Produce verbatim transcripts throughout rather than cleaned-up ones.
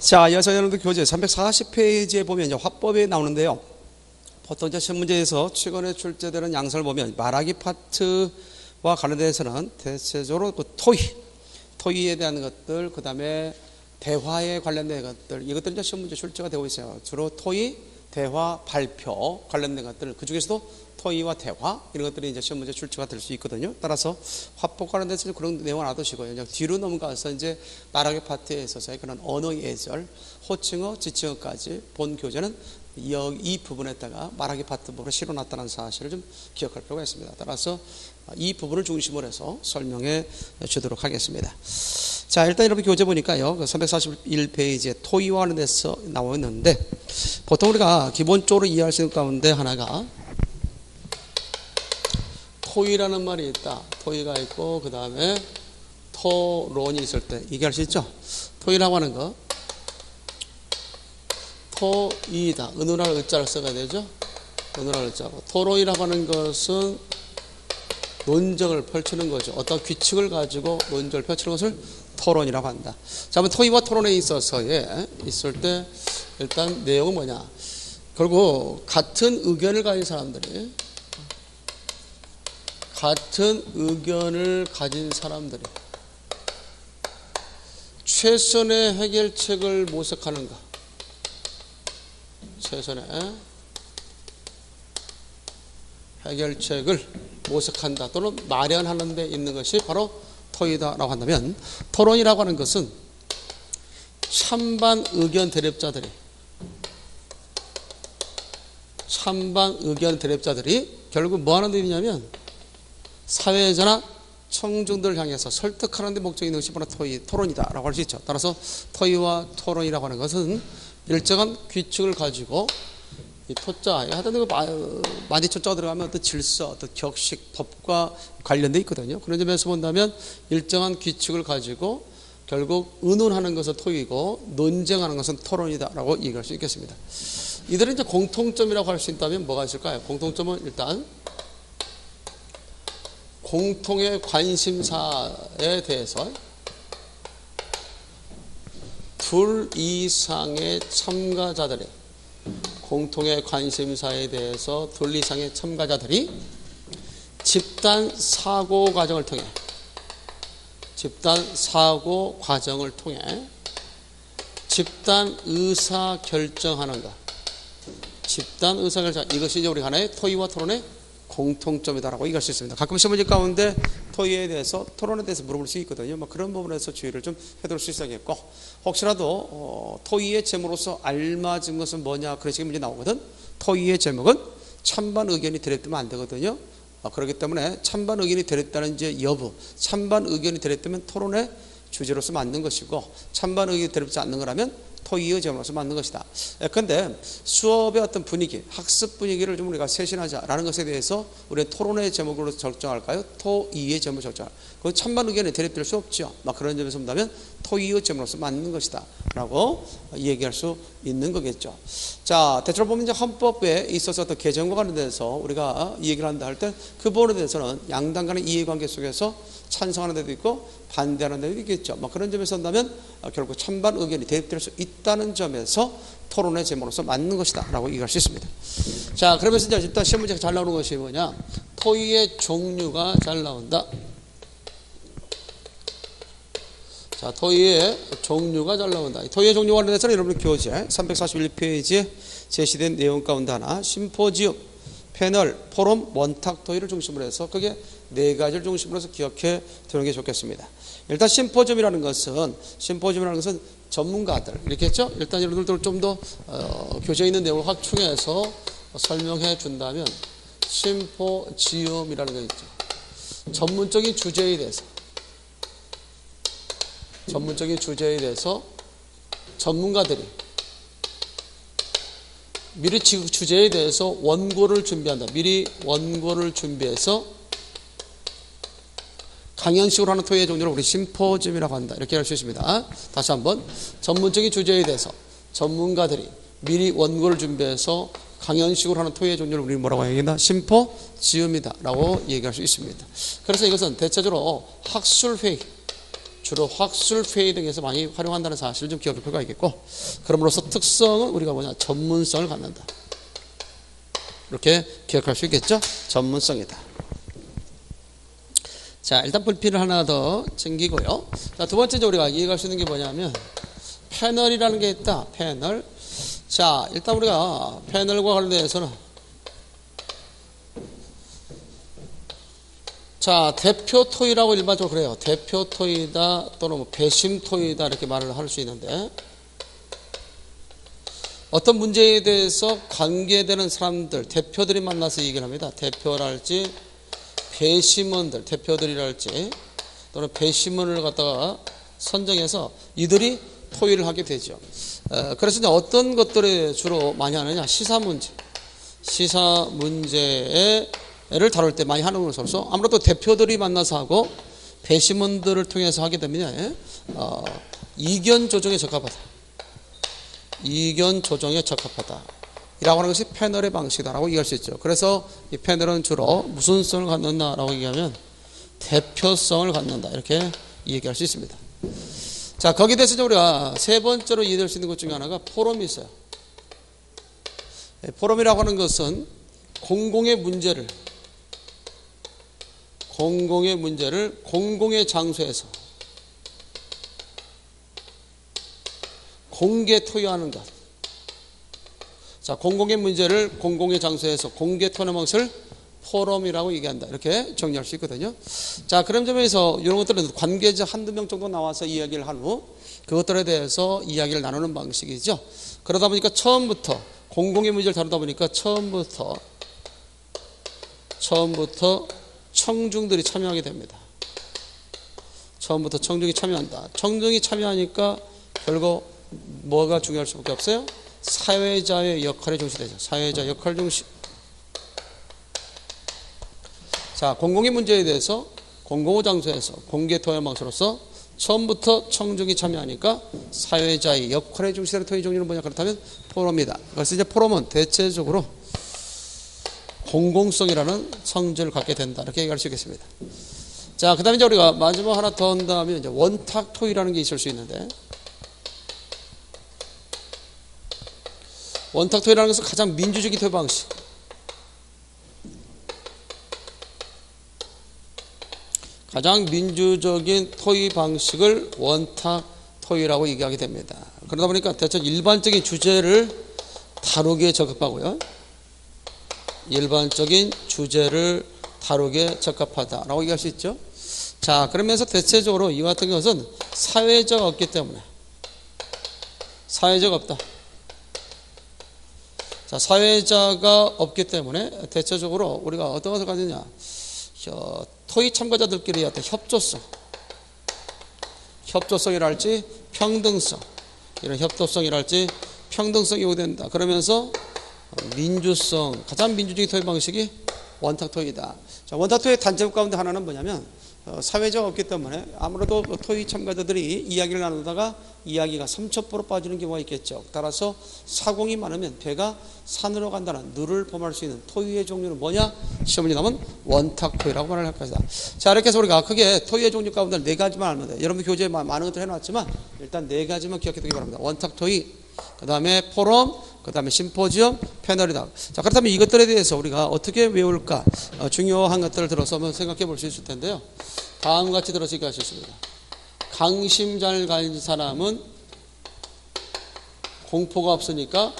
자, 이어서 여러분들 교재 삼백사십 페이지에 보면 이제 화법이 나오는데요. 보통 이제 시험 문제에서 최근에 출제되는 양상을 보면 말하기 파트와 관련돼서는 대체적으로 그 토의, 토의에 대한 것들, 그 다음에 대화에 관련된 것들, 이것들이 이제 시험 문제 출제가 되고 있어요. 주로 토의, 대화, 발표 관련된 것들, 그 중에서도 토의와 대화 이런 것들이 이제 시험 문제 출제가 될 수 있거든요. 따라서 화법 관련돼서 그런 내용을 놔두시고요. 그냥 뒤로 넘어가서 이제 말하기 파트에 있어서의 그런 언어 예절, 호칭어, 지칭어까지 본 교재는 이 부분에다가 말하기 파트 부분을 실어놨다는 사실을 좀 기억할 필요가 있습니다. 따라서 이 부분을 중심으로 해서 설명해 주도록 하겠습니다. 자, 일단 여러분 교재 보니까요, 그 삼백사십일 페이지에 토의와 관련돼서 나와 있는데, 보통 우리가 기본적으로 이해할 수 있는 가운데 하나가 토의라는 말이 있다. 토의가 있고 그 다음에 토론이 있을 때 얘기할 수 있죠. 토의라고 하는 거 토의다. 은우랄 의자를 써야 되죠. 은우랄 의자고, 토론이라고 하는 것은 논쟁을 펼치는 거죠. 어떤 규칙을 가지고 논쟁을 펼치는 것을 토론이라고 한다. 자, 그럼 토의와 토론에 있어서에 있을 때 일단 내용은 뭐냐, 결국 같은 의견을 가진 사람들이 같은 의견을 가진 사람들이 최선의 해결책을 모색하는가, 최선의 해결책을 모색한다 또는 마련하는 데 있는 것이 바로 토의다라고 한다면, 토론이라고 하는 것은 찬반 의견 대립자들이 찬반 의견 대립자들이 결국 뭐 하는 데 있냐면 사회자나 청중들을 향해서 설득하는 데 목적이 있는 것이 바로 토의, 토론이다라고 할 수 있죠. 따라서 토의와 토론이라고 하는 것은 일정한 규칙을 가지고 이 토자, 하여튼 그 많이 토자가 들어가면 어떤 질서, 어떤 격식, 법과 관련돼 있거든요. 그런 점에서 본다면 일정한 규칙을 가지고 결국 의논하는 것은 토의고 논쟁하는 것은 토론이다라고 얘기할 수 있겠습니다. 이들은 이제 공통점이라고 할 수 있다면 뭐가 있을까요? 공통점은 일단 공통의 관심사에 대해서 둘 이상의 참가자들이 공통의 관심사에 대해서 둘 이상의 참가자들이 집단 사고 과정을 통해 집단 사고 과정을 통해 집단 의사 결정하는 것, 집단 의사 결정, 이것이 이제 우리 하나의 토의와 토론의 공통점이다라고 얘기할 수 있습니다. 가끔 시험 문제 가운데 토의에 대해서, 토론에 대해서 물어볼 수 있거든요. 뭐 그런 부분에서 주의를 좀 해둘 수 있어야겠고, 혹시라도 어, 토의의 제목으로서 알맞은 것은 뭐냐, 그런 식의 문제 나오거든. 토의의 제목은 찬반 의견이 대립되면 안 되거든요. 어, 그렇기 때문에 찬반 의견이 대립되는 이제 여부, 찬반 의견이 대립되면 토론의 주제로서 맞는 것이고, 찬반 의견이 대립되지 않는 거라면 토의의 제목으로서 맞는 것이다. 그런데 수업의 어떤 분위기, 학습 분위기를 좀 우리가 쇄신하자라는 것에 대해서 우리는 토론의 제목으로 결정할까요? 토의의 제목으로 결정할까요? 그 찬반 의견이 대립될 수 없죠. 막 그런 점에서 본다면 토의의 제목으로서 맞는 것이다 라고 얘기할 수 있는 거겠죠. 자, 대체로 보면 이제 헌법에 있어서 어떤 개정과 관련돼서 우리가 이 얘기를 한다 할 때 그 부분에 대해서는 양당 간의 이해관계 속에서 찬성하는 데도 있고 반대하는 데도 있겠죠. 뭐 그런 점에서 본다면 결국 찬반 의견이 대립될 수 있다는 점에서 토론의 제목으로서 맞는 것이다 라고 얘기할 수 있습니다. 자, 그러면서 이제 일단 시험 문제가 잘 나오는 것이 뭐냐, 토의의 종류가 잘 나온다. 자, 토의의 종류가 잘 나온다. 토의의 종류와 관련해서는 여러분 교재 삼백사십일 페이지에 제시된 내용 가운데 하나, 심포지움, 패널, 포럼, 원탁 토의를 중심으로 해서 그게 네 가지를 중심으로 해서 기억해 두는 게 좋겠습니다. 일단 심포지움이라는 것은, 심포지움이라는 것은 전문가들, 이렇게 했죠? 일단 여러분들 좀 더 어, 교재에 있는 내용을 확충해서 설명해 준다면, 심포지움이라는 게 있죠. 전문적인 주제에 대해서 전문적인 주제에 대해서 전문가들이 미리 주제에 대해서 원고를 준비한다. 미리 원고를 준비해서 강연식으로 하는 토의의 종류를 우리 심포지움이라고 한다. 이렇게 할 수 있습니다. 다시 한번, 전문적인 주제에 대해서 전문가들이 미리 원고를 준비해서 강연식으로 하는 토의의 종류를 우리 뭐라고 얘기한다? 심포지움이다 라고 얘기할 수 있습니다. 그래서 이것은 대체적으로 학술회의, 주로 학술 회의 등에서 많이 활용한다는 사실을 좀 기억할 필요가 있겠고, 그럼으로써 특성은 우리가 뭐냐, 전문성을 갖는다. 이렇게 기억할 수 있겠죠? 전문성이다. 자, 일단 불필을 하나 더 챙기고요. 자, 두 번째 우리가 이해할 수 있는 게 뭐냐면 패널이라는 게 있다. 패널. 자, 일단 우리가 패널과 관련해서는 자, 대표 토의라고 일반적으로 그래요. 대표 토의다 또는 뭐 배심 토의다 이렇게 말을 할 수 있는데, 어떤 문제에 대해서 관계되는 사람들, 대표들이 만나서 얘기를 합니다. 대표랄지 배심원들, 대표들이랄지 또는 배심원을 갖다가 선정해서 이들이 토의를 하게 되죠. 그래서 이제 어떤 것들을 주로 많이 하느냐, 시사 문제, 시사 문제를 다룰 때 많이 하는 것으로서 아무래도 대표들이 만나서 하고 배심원들을 통해서 하게 되면 어, 이견 조정에 적합하다. 이견 조정에 적합하다. 이라고 하는 것이 패널의 방식이다라고 얘기할 수 있죠. 그래서 이 패널은 주로 무슨 성을 갖는다라고 얘기하면 대표성을 갖는다. 이렇게 얘기할 수 있습니다. 자, 거기에 대해서 우리가 세 번째로 이해될 수 있는 것 중에 하나가 포럼이 있어요. 포럼이라고 하는 것은 공공의 문제를, 공공의 문제를 공공의 장소에서 공개 토의하는 것. 자, 공공의 문제를 공공의 장소에서 공개 토의하는 것을 포럼이라고 얘기한다. 이렇게 정리할 수 있거든요. 자, 그런 점에서 이런 것들은 관계자 한두 명 정도 나와서 이야기를 한 후 그것들에 대해서 이야기를 나누는 방식이죠. 그러다 보니까 처음부터 공공의 문제를 다루다 보니까 처음부터 처음부터 청중들이 참여하게 됩니다. 처음부터 청중이 참여한다. 청중이 참여하니까 결국 뭐가 중요할 수밖에 없어요? 사회자의 역할이 중시되죠. 사회자 역할 중시. 자, 공공의 문제에 대해서 공공의 장소에서 공개 토의 방식으로서 처음부터 청중이 참여하니까 사회자의 역할에 중시되는 토의 종류는 뭐냐? 그렇다면 포럼이다. 그래서 이제 포럼은 대체적으로 공공성이라는 성질을 갖게 된다. 이렇게 얘기할 수 있겠습니다. 자, 그 다음에 이제 우리가 마지막 하나 더 한다면 이제 원탁 토의라는 게 있을 수 있는데, 원탁 토의라는 것은 가장 민주적인 토의 방식. 가장 민주적인 토의 방식을 원탁 토의라고 얘기하게 됩니다. 그러다 보니까 대체 일반적인 주제를 다루기에 적합하고요. 일반적인 주제를 다루기에 적합하다라고 얘기할 수 있죠. 자, 그러면서 대체적으로 이와 같은 것은 사회자가 없기 때문에, 사회자가 없다. 자, 사회자가 없기 때문에 대체적으로 우리가 어떤 것을 가지냐, 토의 참가자들끼리 어떤 협조성, 협조성이랄지 평등성, 이런 협조성이랄지 평등성이 요구된다. 그러면서 민주성, 가장 민주적인 토의 방식이 원탁 토의다. 자, 원탁 토의의 단점 가운데 하나는 뭐냐면 어, 사회자가 없기 때문에 아무래도 토의 참가자들이 이야기를 나누다가 이야기가 삼천포로 빠지는 경우가 있겠죠. 따라서 사공이 많으면 배가 산으로 간다는 누를 범할 수 있는 토의의 종류는 뭐냐? 시험문제 나오면 원탁 토의라고 말을 할 것이다. 자, 이렇게 해서 우리가 크게 토의의 종류 가운데 네 가지만 알면 돼요. 여러분 교재에 많은 것들 해놨지만 일단 네 가지만 기억해 두기 바랍니다. 원탁 토의, 그 다음에 포럼, 그 다음에 심포지엄, 패널이다. 자, 그렇다면 이것들에 대해서 우리가 어떻게 외울까? 어, 중요한 것들을 들어서 한번 생각해 볼 수 있을 텐데요. 다음과 같이 들어서 얘기할 수 있습니다. 강심 잘 간 사람은 공포가 없으니까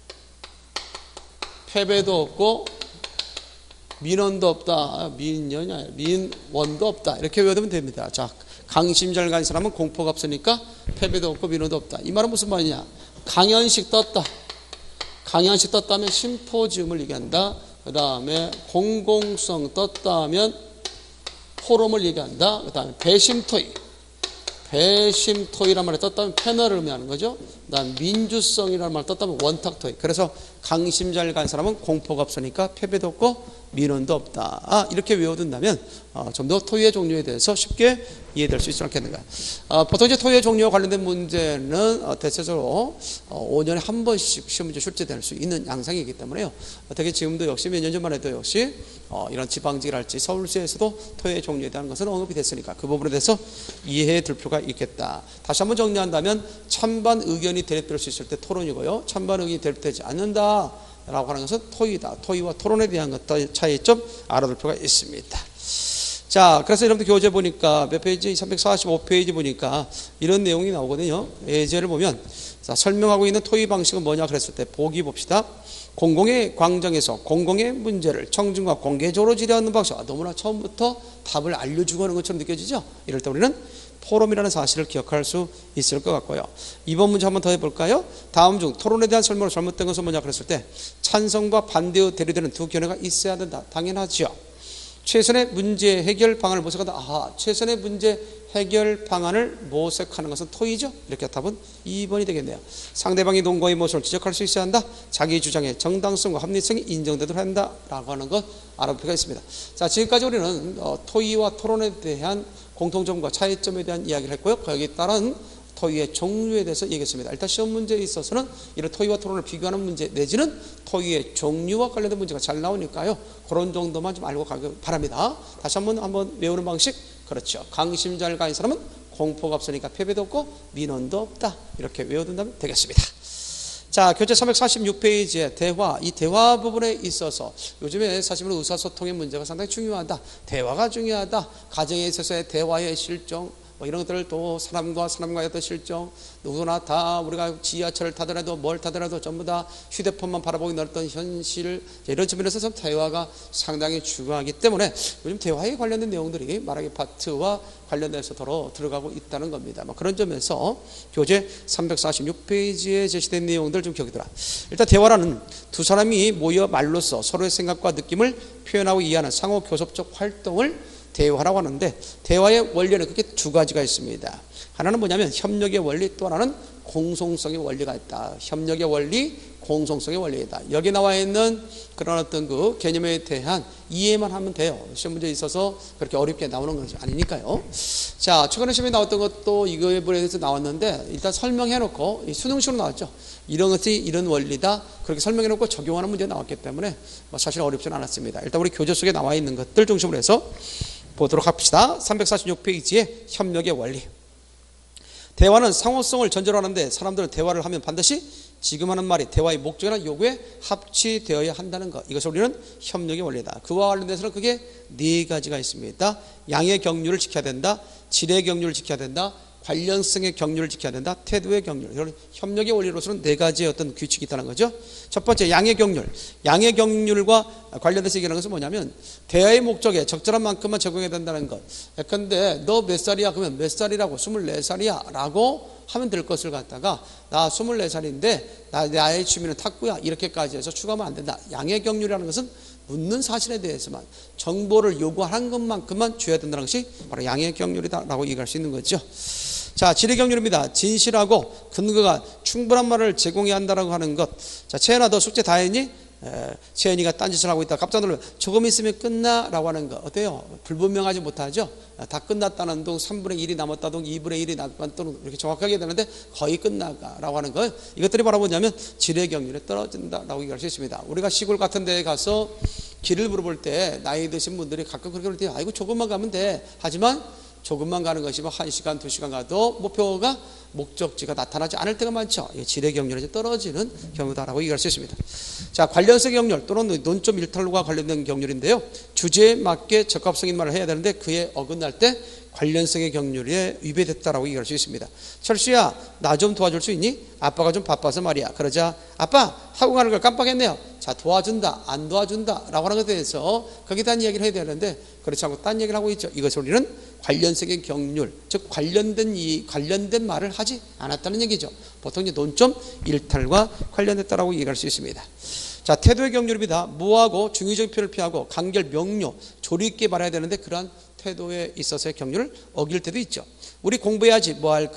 패배도 없고 민원도 없다. 민연이 아니라 민원도 없다. 이렇게 외우면 됩니다. 자, 강심 잘 간 사람은 공포가 없으니까 패배도 없고 민원도 없다. 이 말은 무슨 말이냐? 강연식 떴다. 강연식 떴다면 심포지움을 얘기한다. 그 다음에 공공성 떴다면 포럼을 얘기한다. 그 다음에 배심토의, 배심토의란 말이 떴다면 패널을 의미하는 거죠. 그 다음에 민주성이라는 말이 떴다면 원탁토의. 그래서 강심 잘 간 사람은 공포가 없으니까 패배도 없고 민원도 없다. 아, 이렇게 외워둔다면 어, 좀 더 토의의 종류에 대해서 쉽게 이해될 수 있지 않겠는가. 어, 보통 이제 토의의 종류와 관련된 문제는 어, 대체적으로 어, 오 년에 한 번씩 시험 문제 출제될 수 있는 양상이기 때문에요. 어떻게 지금도 역시 몇 년 전만 해도 역시 어, 이런 지방직이랄지 서울시에서도 토의의 종류에 대한 것은 언급이 됐으니까 그 부분에 대해서 이해해 둘 필요가 있겠다. 다시 한번 정리한다면 찬반 의견이 대립될 수 있을 때 토론이고요. 찬반 의견이 대립되지 않는다 라고 하는 것은 토의다. 토의와 토론에 대한 것도 차이점 알아둘 필요가 있습니다. 자, 그래서 여러분들 교재 보니까 몇 페이지? 삼백사십오 페이지 보니까 이런 내용이 나오거든요. 예제를 보면 자, 설명하고 있는 토의 방식은 뭐냐 그랬을 때 보기 봅시다. 공공의 광장에서 공공의 문제를 청중과 공개적으로 질의하는 방식. 아, 너무나 처음부터 답을 알려주고 하는 것처럼 느껴지죠. 이럴 때 우리는 포럼이라는 사실을 기억할 수 있을 것 같고요. 이번 문제 한번 더 해볼까요? 다음 중 토론에 대한 설명으로 잘못된 것은 뭐냐 그랬을 때 찬성과 반대의 대립되는 두 견해가 있어야 된다. 당연하죠. 최선의 문제 해결 방안을 모색한다. 아하, 최선의 문제 해결 방안을 모색하는 것은 토의죠. 이렇게 답은 이 번이 되겠네요. 상대방의 논거의 모습을 지적할 수 있어야 한다. 자기 주장의 정당성과 합리성이 인정되도록 한다라고 하는 것 알아볼 필요가 있습니다. 자, 지금까지 우리는 어, 토의와 토론에 대한 공통점과 차이점에 대한 이야기를 했고요. 거기에 따른 토의의 종류에 대해서 얘기했습니다. 일단 시험 문제에 있어서는 이런 토의와 토론을 비교하는 문제 내지는 토의의 종류와 관련된 문제가 잘 나오니까요. 그런 정도만 좀 알고 가기 바랍니다. 다시 한번 한번 외우는 방식. 그렇죠. 강심 잘 가는 사람은 공포가 없으니까 패배도 없고 민원도 없다. 이렇게 외워둔다면 되겠습니다. 자, 교재 삼백사십육 페이지에 대화, 이 대화 부분에 있어서 요즘에 사실은 의사소통의 문제가 상당히 중요하다. 대화가 중요하다. 가정에 있어서의 대화의 실정, 뭐 이런 것들을 또 사람과 사람과의 어떤 실정, 누구나 다 우리가 지하철을 타더라도 뭘 타더라도 전부 다 휴대폰만 바라보고 있는 어떤 현실, 이런 측면에서 대화가 상당히 중요하기 때문에 요즘 대화에 관련된 내용들이 말하기 파트와 관련돼서 더러 들어가고 있다는 겁니다. 뭐 그런 점에서 교재 삼백사십육 페이지에 제시된 내용들 좀 기억이 들어. 일단 대화라는 두 사람이 모여 말로써 서로의 생각과 느낌을 표현하고 이해하는 상호 교섭적 활동을 대화라고 하는데 대화의 원리는 크게 두 가지가 있습니다. 하나는 뭐냐면 협력의 원리, 또 하나는 공송성의 원리가 있다. 협력의 원리, 공송성의 원리이다. 여기 나와 있는 그런 어떤 그 개념에 대한 이해만 하면 돼요. 시험 문제에 있어서 그렇게 어렵게 나오는 것이 아니니까요. 자, 최근에 시험에 나왔던 것도 이거에 대해서 나왔는데 일단 설명해놓고 수능식으로 나왔죠. 이런 것이 이런 원리다. 그렇게 설명해놓고 적용하는 문제 나왔기 때문에 사실 어렵지는 않았습니다. 일단 우리 교재 속에 나와 있는 것들 중심으로 해서 보도록 합시다. 삼백사십육 페이지의 협력의 원리. 대화는 상호성을 전제로 하는데 사람들은 대화를 하면 반드시 지금 하는 말이 대화의 목적이나 요구에 합치되어야 한다는 것. 이것을 우리는 협력의 원리다. 그와 관련돼서는 그게 네 가지가 있습니다. 양의 경륜을 지켜야 된다. 질의 경륜을 지켜야 된다. 관련성의 경륜을 지켜야 된다. 태도의 경륜. 이런 협력의 원리로서는 네 가지의 어떤 규칙이 있다는 거죠. 첫 번째, 양의 경륜. 양의 경륜과 관련돼서 얘기하는 것은 뭐냐면 대화의 목적에 적절한 만큼만 적용해야 된다는 것. 예컨대 너 몇 살이야? 그러면 몇 살이라고? 스물네 살이야 라고 하면 될 것을 갖다가 나 스물네 살인데 나, 나의 취미는 탁구야 이렇게까지 해서 추가하면 안 된다. 양의 경륜이라는 것은 묻는 사실에 대해서만 정보를 요구하는 것만큼만 줘야 된다는 것이 바로 양의 경륜이다 라고 얘기할 수 있는 거죠. 자, 질의 경륜입니다. 진실하고 근거가 충분한 말을 제공해야 한다고 하는 것. 자, 채연아 너 숙제 다 했니? 에, 채연이가 딴짓을 하고 있다 깜짝 놀라면 조금 있으면 끝나 라고 하는 거 어때요? 불분명하지 못하죠? 다 끝났다는 동 삼분의 일이 남았다 동 이분의 일이 남았다 동 이렇게 정확하게 되는데 거의 끝나가 라고 하는 거. 이것들이 바로 뭐냐면 질의 경륜에 떨어진다 라고 얘기할 수 있습니다. 우리가 시골 같은 데에 가서 길을 물어볼 때 나이 드신 분들이 가끔 그렇게 그럴 때 아이고 조금만 가면 돼. 하지만 조금만 가는 것이 뭐 한 시간, 두 시간 가도 목표가, 목적지가 나타나지 않을 때가 많죠. 질의 경륜이 떨어지는 경우다라고 얘기할 수 있습니다. 자, 관련성 경륜 또는 논점 일탈과 관련된 경륜인데요. 주제에 맞게 적합성 있는 말을 해야 되는데 그에 어긋날 때 관련성의 경륜에 위배됐다라고 얘기할 수 있습니다. 철수야, 나 좀 도와줄 수 있니? 아빠가 좀 바빠서 말이야. 그러자 아빠 학원 가는 걸 깜빡했네요. 자, 도와준다, 안 도와준다 라고 하는 것에 대해서 거기에 대한 이야기를 해야 되는데 그렇지 않고 딴 얘기를 하고 있죠. 이것을 우리는 관련성의 경륜, 즉 관련된 이 관련된 말을 하지 않았다는 얘기죠. 보통 이제 논점 일탈과 관련됐다라고 얘기할 수 있습니다. 자, 태도의 경륜입니다. 무하고 중의적인 표현을 피하고 간결 명료, 조리 있게 말해야 되는데 그러한 태도에 있어서의 경륜을 어길 때도 있죠. 우리 공부해야지 뭐 할까?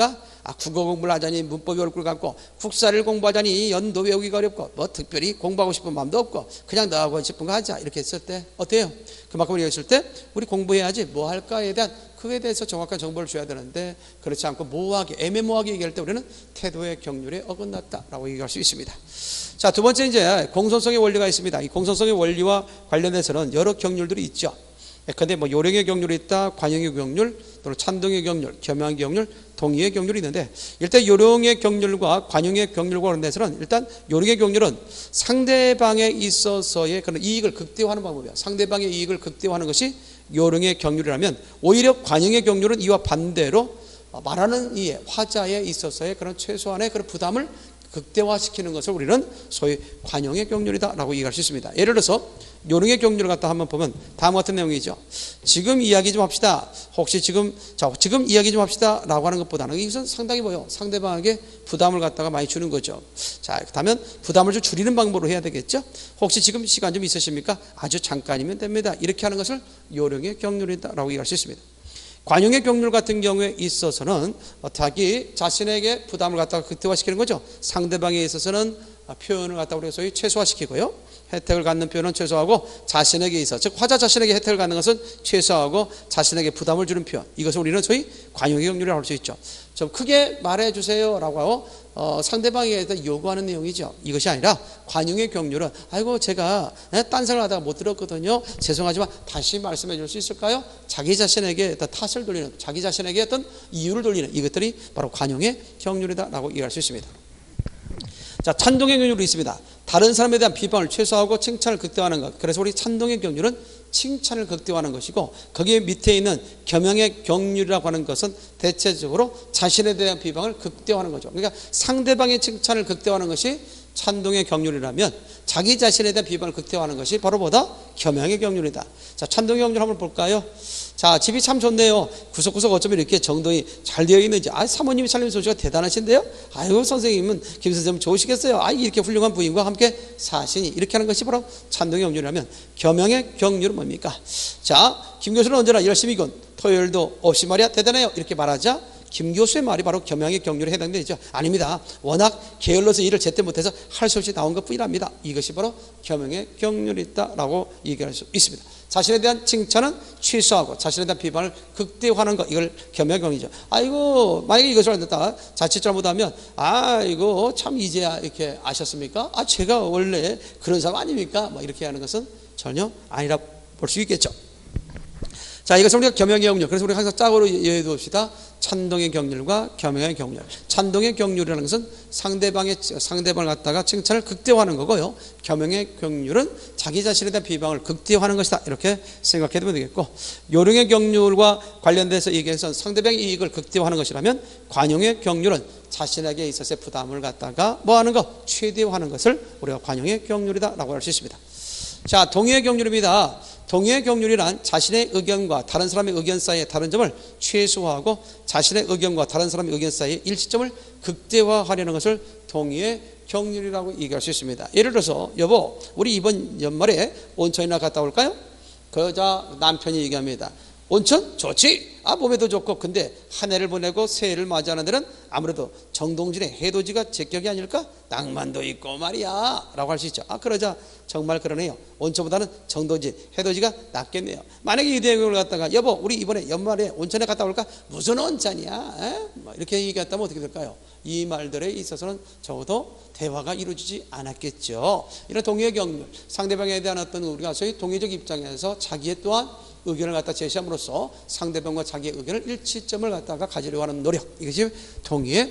아, 국어 공부를 하자니 문법이 어려울 것 같고 국사를 공부하자니 연도 외우기가 어렵고 뭐 특별히 공부하고 싶은 마음도 없고 그냥 너 하고 싶은 거 하자 이렇게 했을 때 어때요? 그만큼 얘기했을 때 우리 공부해야지 뭐 할까에 대한 그에 대해서 정확한 정보를 줘야 되는데 그렇지 않고 모호하게 애매모호하게 얘기할 때 우리는 태도의 경륜에 어긋났다라고 얘기할 수 있습니다. 자, 두 번째 이제 공손성의 원리가 있습니다. 이 공손성의 원리와 관련해서는 여러 경륜들이 있죠. 근데 뭐 요령의 경륜이 있다, 관용의 경륜, 또는 찬동의 경륜, 겸양의 경륜, 동의의 경륜이 있는데 일단 요령의 경륜과 관용의 경륜과 관련해서는 일단 요령의 경륜은 상대방에 있어서의 그런 이익을 극대화하는 방법이야. 상대방의 이익을 극대화하는 것이 요령의 경륜이라면 오히려 관용의 경륜은 이와 반대로 말하는 이의 화자에 있어서의 그런 최소한의 그런 부담을 극대화시키는 것을 우리는 소위 관용의 경륜이다라고 얘기할 수 있습니다. 예를 들어서 요령의 경륜을 갖다 한번 보면 다음과 같은 내용이죠. 지금 이야기 좀 합시다. 혹시 지금 자 지금 이야기 좀 합시다라고 하는 것보다는 이것은 상당히 뭐요? 상대방에게 부담을 갖다가 많이 주는 거죠. 자, 그렇다면 부담을 좀 줄이는 방법으로 해야 되겠죠. 혹시 지금 시간 좀 있으십니까? 아주 잠깐이면 됩니다. 이렇게 하는 것을 요령의 경륜이다라고 얘기할 수 있습니다. 관용의 경륜 같은 경우에 있어서는 자기 자신에게 부담을 갖다가 극대화시키는 거죠. 상대방에 있어서는 표현을 갖다가 우리가 소위 최소화시키고요. 혜택을 갖는 표현은 최소화하고 자신에게 있어 즉 화자 자신에게 혜택을 갖는 것은 최소화하고 자신에게 부담을 주는 표현 이것을 우리는 소위 관용의 경륜이라고 할 수 있죠. 좀 크게 말해주세요 라고 하고 어, 상대방에 대해서 요구하는 내용이죠. 이것이 아니라 관용의 경륜은 아이고 제가 딴 생각을 하다가 못 들었거든요. 죄송하지만 다시 말씀해 줄 수 있을까요? 자기 자신에게 탓을 돌리는 자기 자신에게 어떤 이유를 돌리는 이것들이 바로 관용의 경륜이다라고 얘기할 수 있습니다. 자, 찬동의 경륜이 있습니다. 다른 사람에 대한 비방을 최소화하고 칭찬을 극대화하는 것. 그래서 우리 찬동의 경륜은 칭찬을 극대화하는 것이고 거기에 밑에 있는 겸양의 경륜이라고 하는 것은 대체적으로 자신에 대한 비방을 극대화하는 거죠. 그러니까 상대방의 칭찬을 극대화하는 것이 찬동의 경륜이라면 자기 자신에 대한 비방을 극대화하는 것이 바로 보다 겸양의 경륜이다. 자, 찬동의 경륜 한번 볼까요? 자, 집이 참 좋네요. 구석구석 어쩌면 이렇게 정돈이 잘 되어 있는지. 아, 사모님이 살림 솜씨가 대단하신데요. 아이고, 선생님은 김 선생님 좋으시겠어요. 아, 이렇게 훌륭한 부인과 함께 사시니 이렇게 하는 것이 바로 찬동의 경륜이라면 겸양의 경륜은 뭡니까? 자, 김 교수는 언제나 열심히군. 토요일도 없이 말이야 대단해요. 이렇게 말하자. 김 교수의 말이 바로 겸양의 경륜에 해당되죠. 아닙니다. 워낙 게을러서 일을 제때 못해서 할 수 없이 나온 것뿐이랍니다. 이것이 바로 겸양의 경륜이 있다라고 얘기할 수 있습니다. 자신에 대한 칭찬은 취소하고 자신에 대한 비판을 극대화하는 것 이걸 겸양의 경륜이죠. 아이고 만약에 이것을 안 듣다 자칫 잘못하면 아이고 참 이제야 이렇게 아셨습니까? 아 제가 원래 그런 사람 아닙니까? 뭐 이렇게 하는 것은 전혀 아니라 볼 수 있겠죠. 자, 이것은 우리가 겸양의 경륜. 그래서 우리가 항상 짝으로 이해해 둡시다. 찬동의 경륜과 겸양의 경륜. 찬동의 경륜이라는 것은 상대방의 상대방을 갖다가 칭찬을 극대화하는 거고요. 겸양의 경륜은 자기 자신에 대한 비방을 극대화하는 것이다. 이렇게 생각해 두면 되겠고, 요령의 경륜과 관련돼서 얘기해서 상대방의 이익을 극대화하는 것이라면, 관용의 경륜은 자신에게 있어서의 부담을 갖다가 뭐 하는 것? 최대화하는 것을 우리가 관용의 경륜이다라고 할 수 있습니다. 자, 동의의 경륜입니다. 동의의 경륜이란 자신의 의견과 다른 사람의 의견 사이의 다른 점을 최소화하고 자신의 의견과 다른 사람의 의견 사이의 일치점을 극대화하려는 것을 동의의 경륜이라고 얘기할 수 있습니다. 예를 들어서 여보 우리 이번 연말에 온천이나 갔다 올까요? 그러자 남편이 얘기합니다. 온천? 좋지. 아 몸에도 좋고 근데 한 해를 보내고 새해를 맞이하는 데는 아무래도 정동진의 해돋이가 제격이 아닐까? 낭만도 있고 말이야 라고 할 수 있죠. 아 그러자 정말 그러네요. 온천보다는 정동진 해돋이가 낫겠네요. 만약에 이 대목을 갖다가 여보 우리 이번에 연말에 온천에 갔다 올까? 무슨 온천이야? 에? 뭐 이렇게 얘기했다면 어떻게 될까요? 이 말들에 있어서는 적어도 대화가 이루어지지 않았겠죠. 이런 동의의 경륜, 상대방에 대한 어떤 우리가 소위 동의적 입장에서 자기의 또한 의견을 갖다 제시함으로써 상대방과 자기의 의견을 일치점을 갖다가 가지려고 하는 노력, 이것이 동의의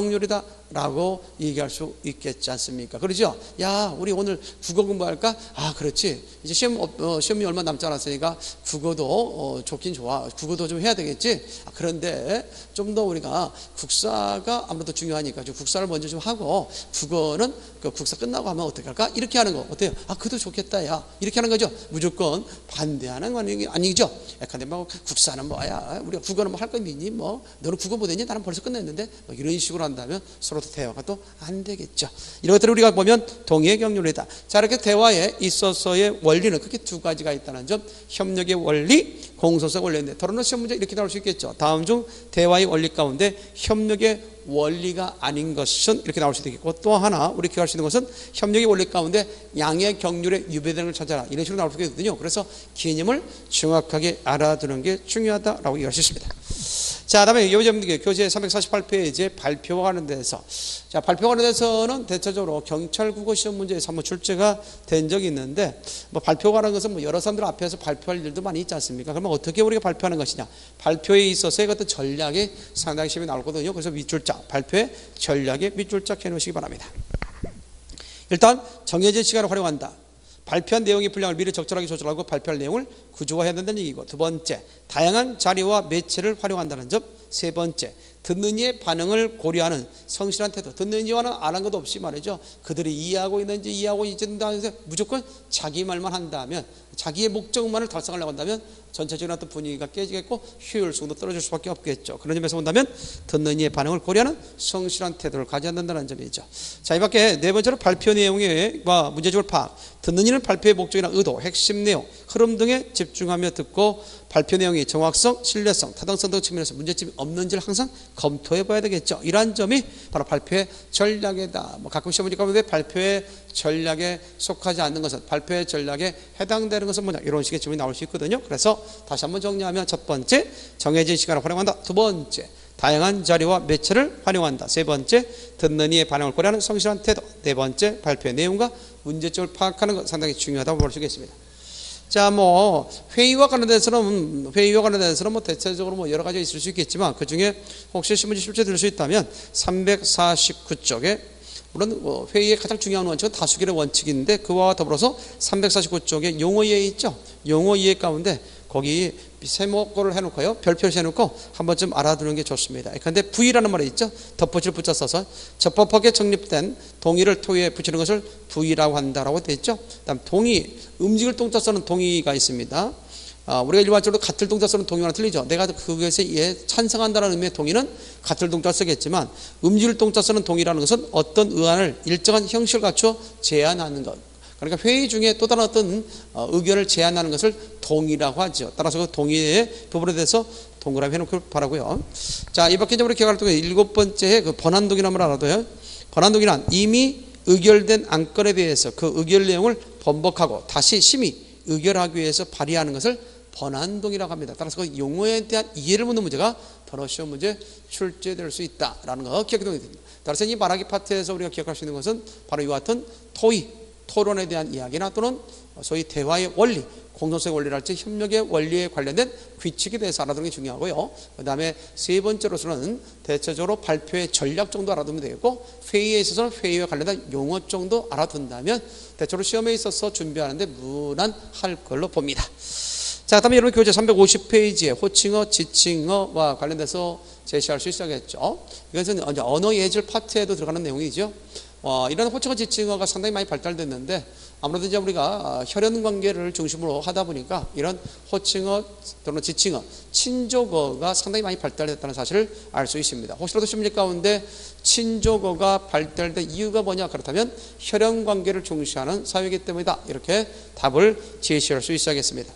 경륜이다라고 얘기할 수 있겠지 않습니까? 그러죠? 야 우리 오늘 국어 공부할까? 아 그렇지. 이제 시험 어, 시험이 얼마 남지 않았으니까 국어도 어, 좋긴 좋아. 국어도 좀 해야 되겠지. 아, 그런데 좀 더 우리가 국사가 아무래도 중요하니까 좀 국사를 먼저 좀 하고 국어는 그 국사 끝나고 하면 어떻게 할까? 이렇게 하는 거 어때요? 아 그것도 좋겠다 야 이렇게 하는 거죠. 무조건 반대하는 건 아니죠. 근데 뭐 국사는 뭐야? 우리가 국어는 뭐 할 거 있니? 뭐 너는 국어 못했니? 나는 벌써 끝냈는데 뭐 이런 식으로 한다면 서로 그것도 대화가 또 안 되겠죠. 이런 것들을 우리가 보면 동의의 경륜이다. 자, 이렇게 대화에 있어서의 원리는 크게 두 가지가 있다는 점. 협력의 원리, 공소성 원리인데 토론은 시험 문제 이렇게 나올 수 있겠죠. 다음 중 대화의 원리 가운데 협력의 원리가 아닌 것은 이렇게 나올 수도 있겠고, 또 하나 우리 기억할 수 있는 것은 협력의 원리 가운데 양의 경륜에 유배되는 걸 찾아라, 이런 식으로 나올 수 있거든요. 그래서 개념을 정확하게 알아두는 게 중요하다라고 얘기할 수 있습니다. 자, 다음에 요즘 교재 삼백사십팔 페이지에 발표와 관련돼서, 자, 발표와 관련돼서는 대체적으로 경찰 국어 시험 문제에서 한번 출제가 된 적이 있는데, 뭐 발표가 하는 것은 뭐 여러 사람들 앞에서 발표할 일도 많이 있지 않습니까? 그러면 어떻게 우리가 발표하는 것이냐? 발표에 있어서의 어떤 전략이 상당히 시험이 나오거든요. 그래서 밑줄자, 발표의 전략의 밑줄자 해놓으시기 바랍니다. 일단 정해진 시간을 활용한다. 발표한 내용의 분량을 미리 적절하게 조절하고 발표할 내용을 구조화해야 된다는 얘기고, 두 번째, 다양한 자료와 매체를 활용한다는 점. 세 번째, 듣는 이의 반응을 고려하는 성실한 태도. 듣는 이와는 아는 것 없이 말이죠, 그들이 이해하고 있는지 이해하고 있는지 해서 무조건 자기 말만 한다면, 자기의 목적만을 달성하려고 한다면 전체적인 어떤 분위기가 깨지겠고 효율성도 떨어질 수밖에 없겠죠. 그런 점에서 본다면 듣는 이의 반응을 고려하는 성실한 태도를 가져야 된다는 점이죠. 자, 이 밖에 네 번째로 발표 내용의 문제적으로 파악. 듣는 이는 발표의 목적이나 의도, 핵심 내용, 흐름 등에 집중하며 듣고 발표 내용이 정확성, 신뢰성, 타당성 등 측면에서 문제점이 없는지를 항상 검토해 봐야 되겠죠. 이러한 점이 바로 발표의 전략이다. 뭐 가끔 시험 문제 가운데 발표의 전략에 속하지 않는 것은, 발표의 전략에 해당되는 것은 뭐냐, 이런 식의 질문이 나올 수 있거든요. 그래서 다시 한번 정리하면, 첫 번째, 정해진 시간을 활용한다. 두 번째, 다양한 자료와 매체를 활용한다. 세 번째, 듣는 이의 반응을 고려하는 성실한 태도. 네 번째, 발표의 내용과 문제점을 파악하는 것, 상당히 중요하다고 볼 수 있겠습니다. 자, 뭐 회의와 관련돼서는 회의와 관련돼서는 뭐 대체적으로 뭐 여러 가지 있을 수 있겠지만, 그 중에 혹시 신문지 출제 될 수 있다면 삼백사십구 쪽에, 물론 회의의 가장 중요한 원칙은 다수결의 원칙인데, 그와 더불어서 삼백사십구 쪽에 용어 이해 있죠. 용어 이해 가운데 거기 세모꼴을 해놓고요, 별표를 해놓고 한 번쯤 알아두는 게 좋습니다. 그런데 V라는 말이 있죠. 덧붙이를 붙여 써서 적법하게 정립된 동의를 토의에 붙이는 것을 V라고 한다라고 되어 있죠. 그다음 동의, 음직을 동자 쓰는 동의가 있습니다. 아, 우리가 일반적으로 같을 동자 쓰는 동의와는 틀리죠. 내가 그것에 찬성한다는 의미의 동의는 같을 동자 쓰겠지만, 음직을 동자 쓰는 동의라는 것은 어떤 의안을 일정한 형식을 갖춰 제안하는 것. 그러니까 회의 중에 또 다른 어떤 의견을 제안하는 것을 동의라고 하죠. 따라서 그 동의의 부분에 대해서 동그라미 해놓길 바라고요. 자, 이 밖에 우리 기억할 동안 일곱 번째 그 번안동의란 말 알아둬요. 번안동의란 이미 의결된 안건에 대해서 그 의결 내용을 번복하고 다시 심의 의결하기 위해서 발의하는 것을 번안동의라고 합니다. 따라서 그 용어에 대한 이해를 묻는 문제가 번호 시험 문제 출제될 수 있다라는 거 기억이 됩니다. 따라서 이 말하기 파트에서 우리가 기억할 수 있는 것은 바로 이와 같은 토의, 토론에 대한 이야기나 또는 소위 대화의 원리, 공동성의 원리랄지 협력의 원리에 관련된 규칙에 대해서 알아두는 게 중요하고요. 그 다음에 세 번째로서는 대체적으로 발표의 전략 정도 알아두면 되겠고, 회의에 있어서는 회의와 관련된 용어 정도 알아둔다면 대체로 시험에 있어서 준비하는데 무난할 걸로 봅니다. 자, 다음에 여러분 교재 삼백오십 페이지에 호칭어, 지칭어와 관련돼서 제시할 수 있어야겠죠. 이것은 언어 예절 파트에도 들어가는 내용이죠. 어, 이런 호칭어, 지칭어가 상당히 많이 발달됐는데, 아무래도 이제 우리가 혈연 관계를 중심으로 하다 보니까 이런 호칭어 또는 지칭어, 친족어가 상당히 많이 발달됐다는 사실을 알 수 있습니다. 혹시라도 시험 문제 가운데 친족어가 발달된 이유가 뭐냐, 그렇다면 혈연 관계를 중시하는 사회이기 때문이다, 이렇게 답을 제시할 수 있어야겠습니다.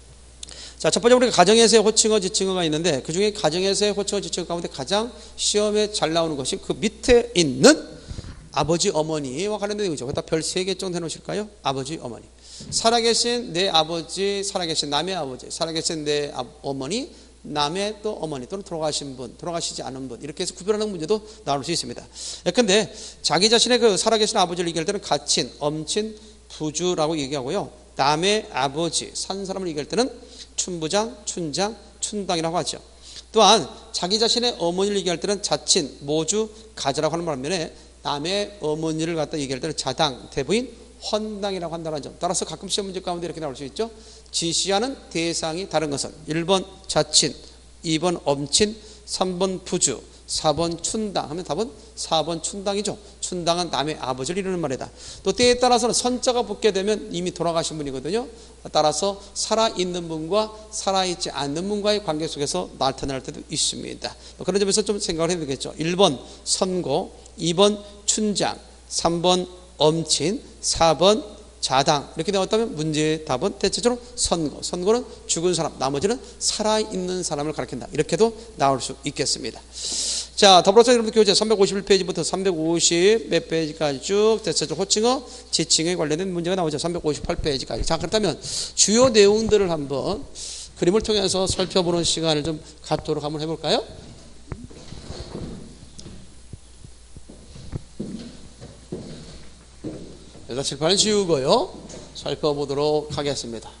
자, 첫 번째 우리가 가정에서의 호칭어, 지칭어가 있는데, 그 중에 가정에서의 호칭어, 지칭어 가운데 가장 시험에 잘 나오는 것이 그 밑에 있는 아버지, 어머니와 관련된 내용이죠. 거기다 별 세 개 정도 해놓으실까요? 아버지, 어머니. 살아계신 내 아버지, 살아계신 남의 아버지, 살아계신 내 어머니, 남의 또 어머니, 또는 돌아가신 분, 돌아가시지 않은 분, 이렇게 해서 구별하는 문제도 나올 수 있습니다. 그런데 자기 자신의 그 살아계신 아버지를 얘기할 때는 가친, 엄친, 부주라고 얘기하고요. 남의 아버지, 산 사람을 얘기할 때는 춘부장, 춘장, 춘당이라고 하죠. 또한 자기 자신의 어머니를 얘기할 때는 자친, 모주, 가자라고 하는 반면에 남의 어머니를 갖다 얘기할 때는 자당, 대부인, 헌당이라고 한다는 점. 따라서 가끔 시험 문제 가운데 이렇게 나올 수 있죠. 지시하는 대상이 다른 것은 일 번 자친, 이 번 엄친, 삼 번 부주, 사 번 춘당 하면 답은 사 번 춘당이죠. 춘당은 남의 아버지를 이루는 말이다. 또 때에 따라서는 선자가 붙게 되면 이미 돌아가신 분이거든요. 따라서 살아있는 분과 살아있지 않는 분과의 관계 속에서 나타날 때도 있습니다. 그런 점에서 좀 생각을 해야 되겠죠. 일 번 선고, 이 번 춘장, 삼 번 엄친, 사 번 자당. 이렇게 나왔다면 문제의 답은 대체적으로 선고. 선고는 죽은 사람, 나머지는 살아있는 사람을 가리킨다. 이렇게도 나올 수 있겠습니다. 자, 더불어서 여러분들 교재 삼백오십일 페이지부터 삼백오십 몇 페이지까지 쭉 대체적으로 호칭어, 지칭에 관련된 문제가 나오죠. 삼백오십팔 페이지까지. 자, 그렇다면 주요 내용들을 한번 그림을 통해서 살펴보는 시간을 좀 갖도록 한번 해볼까요? 일단 칠판을 지우고요. 살펴보도록 하겠습니다.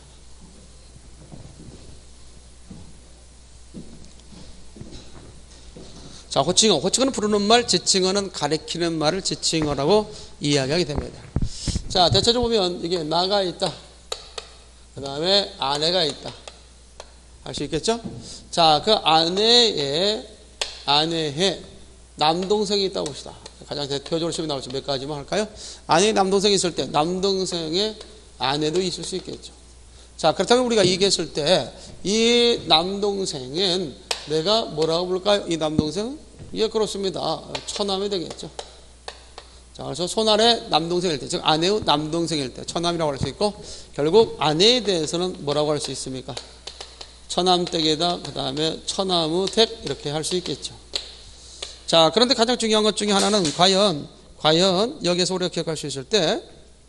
자, 호칭어. 호칭어는 부르는 말, 지칭어는 가리키는 말을 지칭어라고 이야기하게 됩니다. 자, 대체적으로 보면 이게 나가 있다. 그 다음에 아내가 있다. 할 수 있겠죠? 자, 그 아내의, 아내의 남동생이 있다고 봅시다. 가장 대표적으로 시험에 나올 수 몇 가지만 할까요? 아내의 남동생이 있을 때 남동생의 아내도 있을 수 있겠죠. 자, 그렇다면 우리가 얘기했을 때 이 남동생은 내가 뭐라고 부를까요? 이 남동생은? 예, 그렇습니다. 처남이 되겠죠. 자, 그래서 손아래 남동생일 때, 즉 아내의 남동생일 때 처남이라고 할 수 있고, 결국 아내에 대해서는 뭐라고 할 수 있습니까? 처남댁에다 그 다음에 처나무댁 이렇게 할 수 있겠죠. 자, 그런데 가장 중요한 것 중에 하나는 과연 과연 여기에서 우리가 기억할 수 있을 때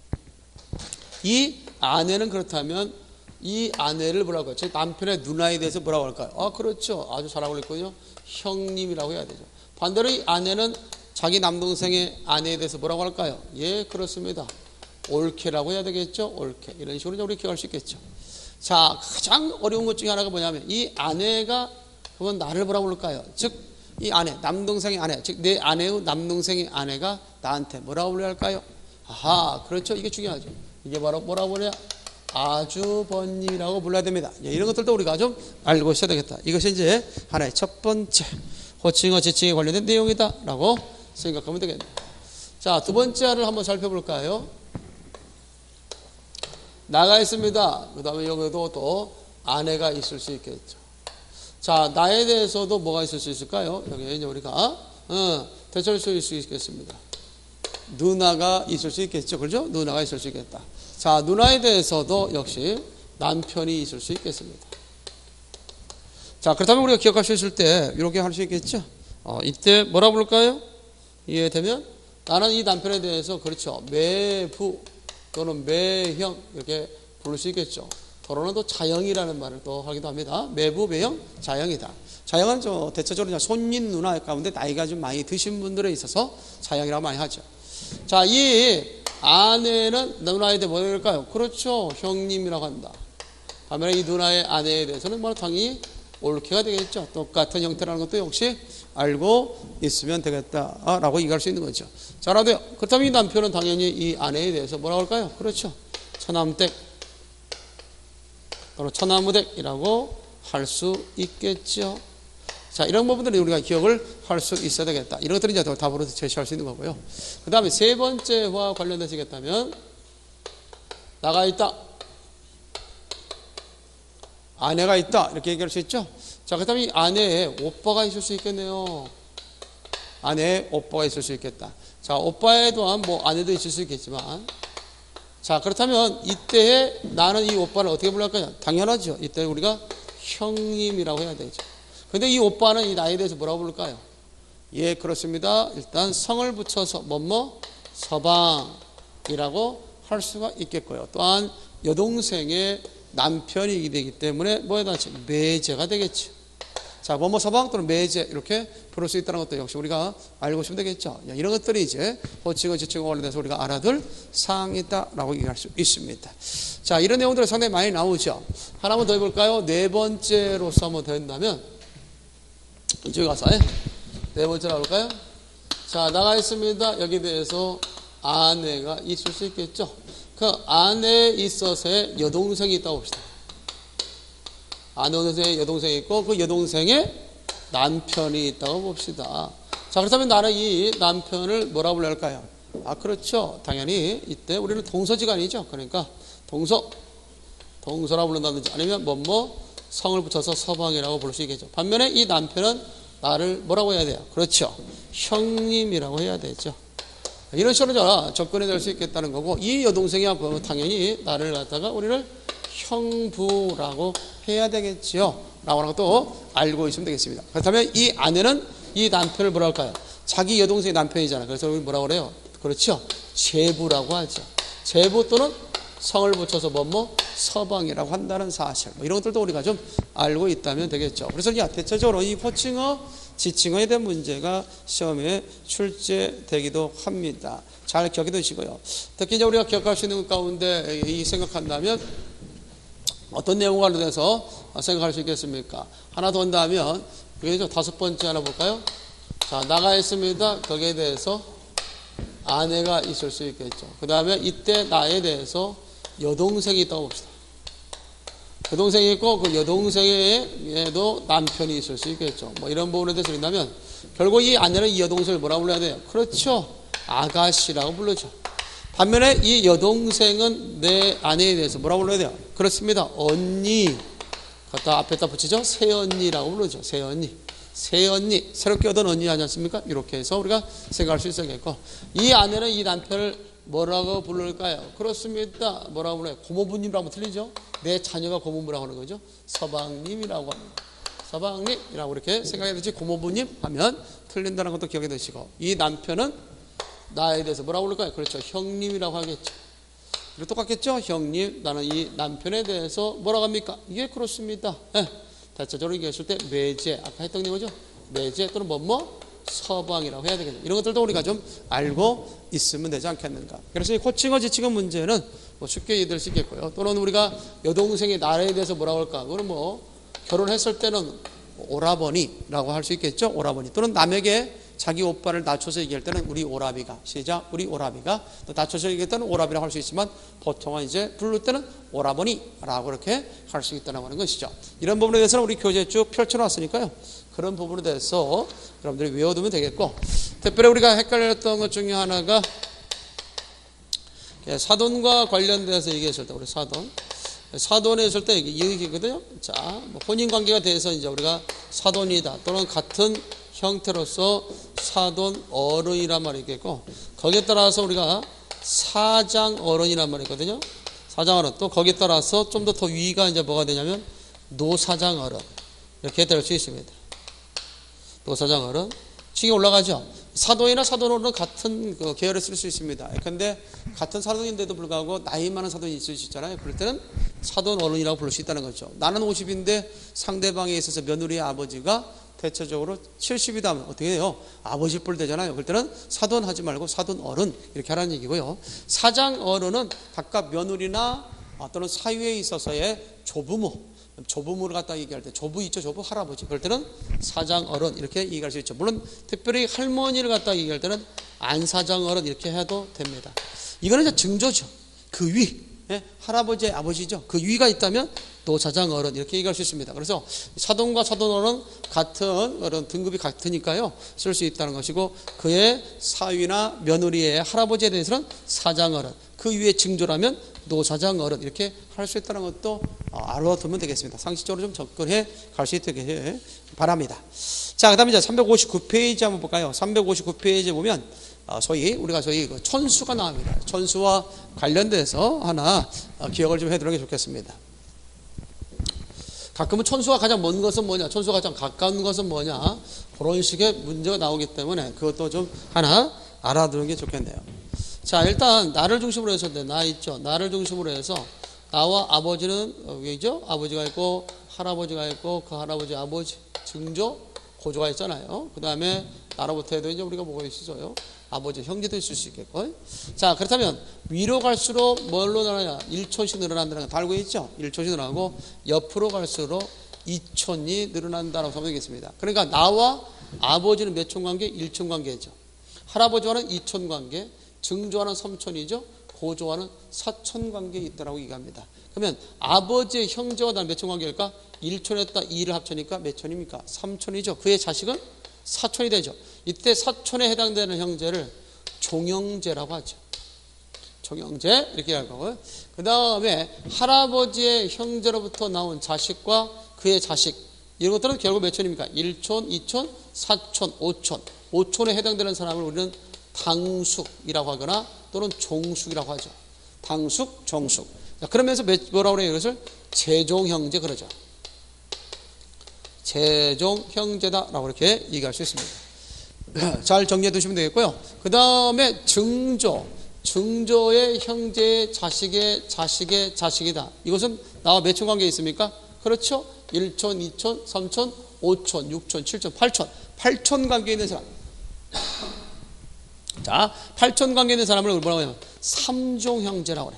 이 아내는 그렇다면 이 아내를 뭐라고 할까요? 제 남편의 누나에 대해서 뭐라고 할까요? 아, 그렇죠. 아주 잘 알고 있군요. 형님이라고 해야 되죠. 반대로 이 아내는 자기 남동생의 아내에 대해서 뭐라고 할까요? 예, 그렇습니다. 올케라고 해야 되겠죠. 올케. 이런 식으로 우리 기억할 수 있겠죠. 자, 가장 어려운 것 중에 하나가 뭐냐면 이 아내가 그러면 나를 뭐라고 부를까요? 즉 이 아내, 남동생의 아내, 즉 내 아내의 남동생의 아내가 나한테 뭐라고 불러야 할까요? 아하, 그렇죠. 이게 중요하죠. 이게 바로 뭐라고 불러야? 아주버님이라고 불러야 됩니다. 이런 것들도 우리가 좀 알고 있어야 되겠다. 이것이 이제 하나의 첫 번째 호칭어, 지칭에 관련된 내용이다라고 생각하면 되겠네요. 자, 두 번째를 한번 살펴볼까요? 나가 있습니다. 그 다음에 여기도 또 아내가 있을 수 있겠죠. 자, 나에 대해서도 뭐가 있을 수 있을까요? 여기 이제 우리가 어, 대체로 쓸 수 있겠습니다. 누나가 있을 수 있겠죠. 그렇죠? 누나가 있을 수 있겠다. 자, 누나에 대해서도 역시 남편이 있을 수 있겠습니다. 자, 그렇다면 우리가 기억할 수 있을 때 이렇게 할 수 있겠죠. 어, 이때 뭐라 부를까요? 이해되면 나는 이 남편에 대해서 그렇죠. 매부 또는 매형 이렇게 부를 수 있겠죠. 더러는 또 자형이라는 말을 또 하기도 합니다. 매부, 매형, 자형이다. 자형은 저 대체적으로 손님 누나 가운데 나이가 좀 많이 드신 분들에 있어서 자형이라고 많이 하죠. 자, 이 아내는 누나에 대해 뭐라고 할까요? 그렇죠. 형님이라고 한다. 반면에 이 누나의 아내에 대해서는 뭐 당연히 올케가 되겠죠. 똑같은 형태라는 것도 역시 알고 있으면 되겠다라고 얘기할 수 있는 거죠. 자, 그렇다면 이 남편은 당연히 이 아내에 대해서 뭐라고 할까요? 그렇죠. 처남댁 또는 처나무댁이라고 할 수 있겠죠. 자, 이런 부분들이 우리가 기억을 할 수 있어야 되겠다. 이런 것들이 이제 답으로 제시할 수 있는 거고요. 그 다음에 세 번째와 관련되시겠다면 나가 있다. 아내가 있다. 이렇게 얘기할 수 있죠. 자, 그렇다면 이 아내에 오빠가 있을 수 있겠네요. 아내에 오빠가 있을 수 있겠다. 자, 오빠에 또한 뭐 아내도 있을 수 있겠지만 자, 그렇다면 이때에 나는 이 오빠를 어떻게 불러할까요? 당연하죠. 이때 우리가 형님이라고 해야 되죠. 근데 이 오빠는 이 나이에 대해서 뭐라고 부를까요? 예, 그렇습니다. 일단 성을 붙여서 뭐뭐 서방이라고 할 수가 있겠고요. 또한 여동생의 남편이기 되기 때문에 뭐에다 매제가 되겠죠. 자, 뭐뭐 서방 또는 매제 이렇게 부를 수 있다는 것도 역시 우리가 알고 있으면 되겠죠. 이런 것들이 이제 호칭어, 지칭어 관련돼서 우리가 알아둘 사항이다라고 얘기할 수 있습니다. 자, 이런 내용들이 상당히 많이 나오죠. 하나만 더 해볼까요? 네 번째로서 한번 더 한다면 이쪽에 가서 네 번째로 해볼까요? 자, 나가 있습니다. 여기에 대해서 아내가 있을 수 있겠죠. 그 아내에 있어서의 여동생이 있다고 봅시다. 아내 여동생의 여동생이 있고 그 여동생의 남편이 있다고 봅시다. 자, 그렇다면 나는 이 남편을 뭐라고 불러야 할까요? 아, 그렇죠. 당연히 이때 우리는 동서지간이죠. 그러니까 동서, 동서라고 부른다든지 아니면 뭐뭐 성을 붙여서 서방이라고 부를 수 있겠죠. 반면에 이 남편은 나를 뭐라고 해야 돼요? 그렇죠. 형님이라고 해야 되죠. 이런 식으로 접근이 될 수 있겠다는 거고, 이 여동생이 당연히 나를 갖다가 우리를 형부라고 해야 되겠지요. 라고 하는 것도 알고 있으면 되겠습니다. 그렇다면 이 아내는 이 남편을 뭐라 할까요? 자기 여동생의 남편이잖아요. 그래서 우리 뭐라고 그래요? 그렇죠. 제부라고 하죠. 제부 또는 성을 붙여서 뭐뭐 서방이라고 한다는 사실. 뭐 이런 것들도 우리가 좀 알고 있다면 되겠죠. 그래서 야, 대체적으로 이 호칭어, 지칭어에 대한 문제가 시험에 출제되기도 합니다. 잘 기억해 두시고요. 특히 이제 우리가 기억할 수 있는 것 가운데 이 생각한다면 어떤 내용과 관련해서 생각할 수 있겠습니까? 하나 더 한다면, 그게 다섯 번째 하나 볼까요? 자, 나가 있습니다. 거기에 대해서 아내가 있을 수 있겠죠. 그 다음에 이때 나에 대해서 여동생이 있다고 봅시다. 여동생이 있고 그 여동생에도 남편이 있을 수 있겠죠. 뭐 이런 부분에 대해서 본다면 결국 이 아내는 이 여동생을 뭐라고 불러야 돼요? 그렇죠. 아가씨라고 부르죠. 반면에 이 여동생은 내 아내에 대해서 뭐라고 불러야 돼요? 그렇습니다. 언니. 갖다 앞에다 붙이죠. 새언니라고 부르죠. 새언니. 새언니. 새롭게 얻은 언니 하지 않습니까? 이렇게 해서 우리가 생각할 수 있겠고, 이 아내는 이 남편을 뭐라고 부를까요? 그렇습니다. 뭐라고 불러요? 고모부님이라고 틀리죠? 내 자녀가 고모부라고 하는 거죠. 서방님이라고 합니다. 서방님이라고 이렇게 생각해야 되지, 고모부님 하면 틀린다는 것도 기억해 두시고, 이 남편은 나에 대해서 뭐라고 부를까요? 그렇죠. 형님이라고 하겠죠. 그리고 똑같겠죠? 형님. 나는 이 남편에 대해서 뭐라고 합니까? 이게 그렇습니다. 네. 대체적으로 얘기했을 때 매제, 아까 했던 내용이죠. 매제 또는 뭐뭐 서방이라고 해야 되겠죠. 이런 것들도 우리가 좀 알고 있으면 되지 않겠는가. 그래서 이 호칭어 지칭어 문제는 뭐 쉽게 이해될 수 있겠고요. 또는 우리가 여동생의 나라에 대해서 뭐라고 할까? 그거는 뭐 결혼했을 때는 오라버니라고 할 수 있겠죠. 오라버니. 또는 남에게 자기 오빠를 낮춰서 얘기할 때는 우리 오라비가, 시작, 우리 오라비가, 또 낮춰서 얘기할 때는 오라비라고 할 수 있지만 보통은 이제 부를 때는 오라버니라고 그렇게 할 수 있다는 것이죠. 이런 부분에 대해서는 우리 교재 쭉 펼쳐놨으니까요. 그런 부분에 대해서 여러분들이 외워두면 되겠고, 특별히 우리가 헷갈렸던 것 중에 하나가 사돈과 관련돼서 얘기했을 때, 우리 사돈. 사돈에 있을 때 이게 얘기거든요. 자, 뭐 혼인 관계가 돼서 이제 우리가 사돈이다 또는 같은 형태로서 사돈 어른이란 말이 있겠고, 거기에 따라서 우리가 사장 어른이란 말이 있거든요. 사장 어른. 또 거기에 따라서 좀 더 더 위가 이제 뭐가 되냐면 노사장 어른. 이렇게 될 수 있습니다. 노사장 어른. 층이 올라가죠. 사돈이나 사돈 어른은 같은 그 계열을 쓸 수 있습니다. 근데 같은 사돈인데도 불구하고 나이 많은 사돈이 있을 수 있잖아요. 그럴 때는 사돈 어른이라고 부를 수 있다는 거죠. 나는 오십인데 상대방에 있어서 며느리의 아버지가 대체적으로 칠십이다 하면 어떻게 돼요? 아버지 뿔 되잖아요. 그럴 때는 사돈 하지 말고 사돈 어른 이렇게 하라는 얘기고요. 사장 어른은 각각 며느리나 또는 사위에 있어서의 조부모, 조부모를 갖다 얘기할 때 조부 있죠, 조부 할아버지. 그럴 때는 사장 어른 이렇게 얘기할 수 있죠. 물론 특별히 할머니를 갖다 얘기할 때는 안사장 어른 이렇게 해도 됩니다. 이거는 이제 증조죠. 그 위, 예? 할아버지의 아버지죠. 그 위가 있다면 노사장 어른 이렇게 얘기할 수 있습니다. 그래서 사돈과 사돈 어른 같은 어른 등급이 같으니까요 쓸 수 있다는 것이고, 그의 사위나 며느리의 할아버지에 대해서는 사장 어른, 그 위에 증조라면 노사장 어른 이렇게 할 수 있다는 것도 알아두면 되겠습니다. 상식적으로 좀 접근해 갈 수 있게 바랍니다. 자, 그 다음에 이제 삼백오십구 페이지 한번 볼까요? 삼백오십구 페이지에 보면 소위 우리가 소위 천수가 나옵니다. 천수와 관련돼서 하나 기억을 좀 해두는 게 좋겠습니다. 가끔은 천수가 가장 먼 것은 뭐냐, 천수가 가장 가까운 것은 뭐냐, 그런 식의 문제가 나오기 때문에 그것도 좀 하나 알아두는 게 좋겠네요. 자, 일단 나를 중심으로 해서 나 있죠. 나를 중심으로 해서 나와 아버지는 여기죠. 아버지가 있고 할아버지가 있고 그 할아버지 아버지 증조 고조가 있잖아요. 그 다음에 나로부터 해도 이제 우리가 뭐가 있어요? 아버지 형제도 있을 수 있겠고. 자, 그렇다면 위로 갈수록 뭘로 늘어나냐? 일 촌씩 늘어난다는 거 다 알고 있죠? 일 촌씩 늘어나고 옆으로 갈수록 이 촌이 늘어난다고 하면 되겠습니다. 그러니까 나와 아버지는 몇 촌 관계? 일 촌 관계죠. 할아버지와는 이 촌 관계, 증조와는 삼 촌이죠. 고조와는 사 촌 관계에 있다라고 얘기합니다. 그러면 아버지의 형제와 나는 몇 촌 관계일까? 일 촌에다 이를 합치니까 몇 촌입니까? 삼 촌이죠. 그의 자식은 사 촌이 되죠. 이때 사 촌에 해당되는 형제를 종형제라고 하죠. 종형제 이렇게 할 거고요. 그 다음에 할아버지의 형제로부터 나온 자식과 그의 자식, 이런 것들은 결국 몇 촌입니까? 일 촌, 이 촌, 사촌, 오촌, 오촌에 해당되는 사람을 우리는 당숙이라고 하거나 또는 종숙이라고 하죠. 당숙, 종숙. 자, 그러면서 뭐라고 그래요? 이것을 제종형제 그러죠. 제종형제다라고 이렇게 얘기할 수 있습니다. 잘 정리해 두시면 되겠고요. 그 다음에 증조. 증조의 형제의 자식의 자식의 자식이다. 이것은 나와 몇 촌 관계에 있습니까? 그렇죠. 일촌, 이촌, 삼촌, 오촌, 육촌, 칠촌, 팔촌. 팔촌 관계에 있는 사람. 자, 팔촌 관계에 있는 사람을 뭐라고 해요? 삼종형제라고 그래.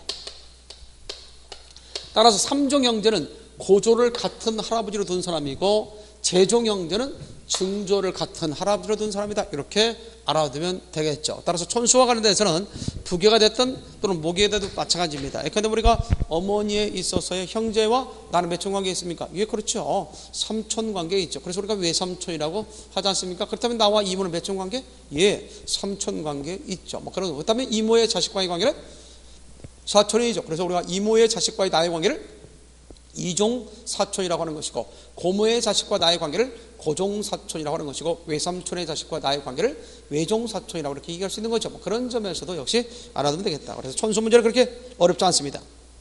따라서 삼종형제는 고조를 같은 할아버지로 둔 사람이고 제종형제는 증조를 같은 할아버지로 둔 사람이다. 이렇게 알아두면 되겠죠. 따라서 촌수와 관련돼서는 부계가 됐든 또는 모계가 되든 마찬가지입니다. 그런데 우리가 어머니에 있어서의 형제와 나는 몇 촌 관계에 있습니까? 예, 그렇죠. 삼촌 관계에 있죠. 그래서 우리가 외삼촌이라고 하지 않습니까? 그렇다면 나와 이모는 몇 촌 관계? 예, 삼촌 관계에 있죠. 뭐 그런 거. 그렇다면 이모의 자식과의 관계는 사촌이죠. 그래서 우리가 이모의 자식과의 나의 관계를 이종 사촌이라고 하는 것이고, 고모의 자식과 나의 관계를 고종 사촌이라고 하는 것이고, 외삼촌의 자식과 나의 관계를 외종 사촌이라고 이렇게 얘기할 수 있는 거죠. 뭐 그런 점에서도 역시 알아두면 되겠다. 그래서 촌수 문제는 그렇게 어렵지 않습니다.